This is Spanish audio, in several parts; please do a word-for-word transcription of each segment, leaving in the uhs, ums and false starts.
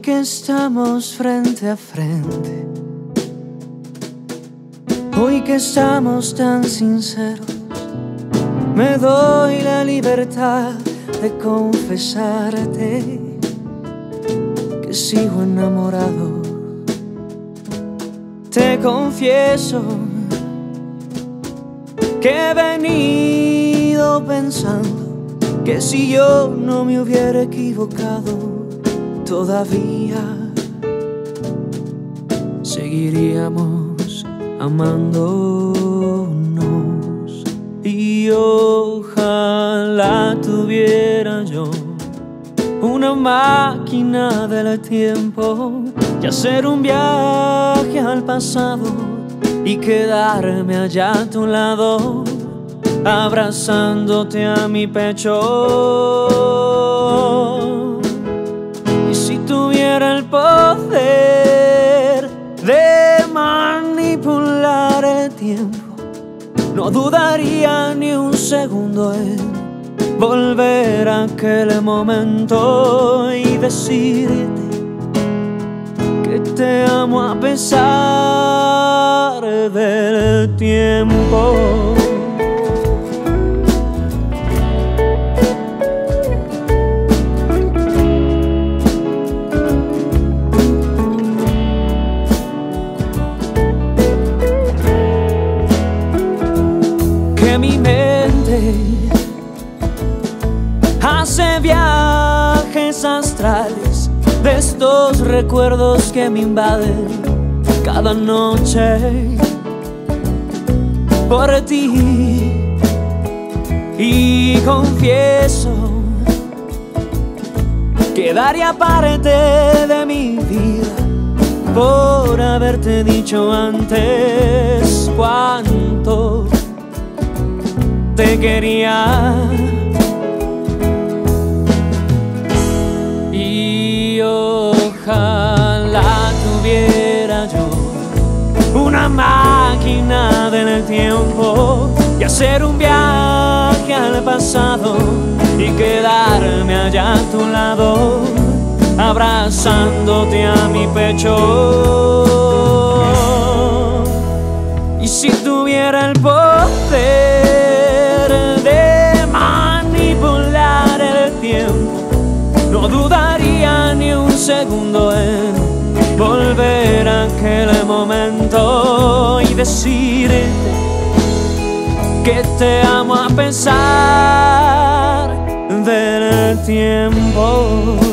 que estamos frente a frente, hoy que estamos tan sinceros, me doy la libertad de confesarte que sigo enamorado. Te confieso que he venido pensando que si yo no me hubiera equivocado, todavía seguiríamos amándonos. Y ojalá tuviera yo una máquina del tiempo y hacer un viaje al pasado y quedarme allá a tu lado, abrazándote a mi pecho. Y si tuviera el poder de manipular el tiempo, no dudaría ni un segundo en volver a aquel momento y decirte que te amo a pesar del tiempo. Que mi mente hace viajes astrales de estos recuerdos que me invaden cada noche por ti. Y confieso que daría parte de mi vida por haberte dicho antes cuánto te quería. Y ojalá tuviera yo una máquina del tiempo y hacer un viaje al pasado y quedarme allá a tu lado, abrazándote a mi pecho. Y si tuviera el poder de manipular el tiempo, no dudaría ni un segundo en volver a aquel momento y decirte que te amo a pesar del tiempo.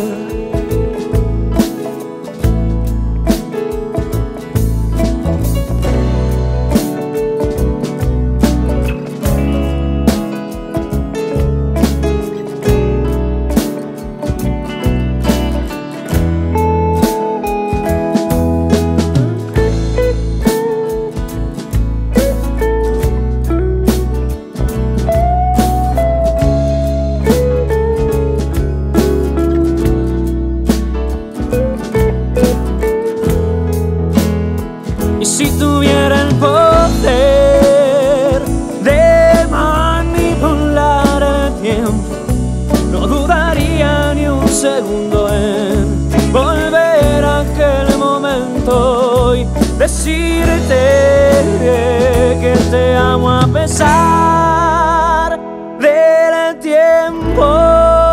Y si tuviera el poder de manipular el tiempo, no dudaría ni un segundo en volver a aquel momento y decirte que te amo a pesar del tiempo.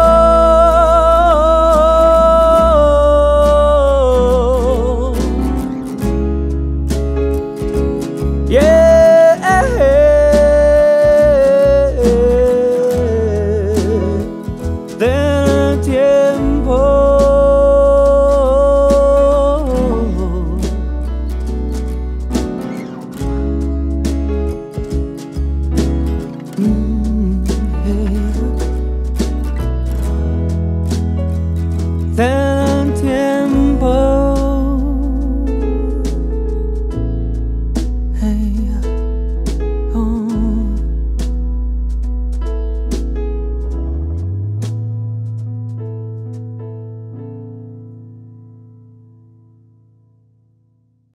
Del tiempo. Mm, yeah. Del tiempo. Hey.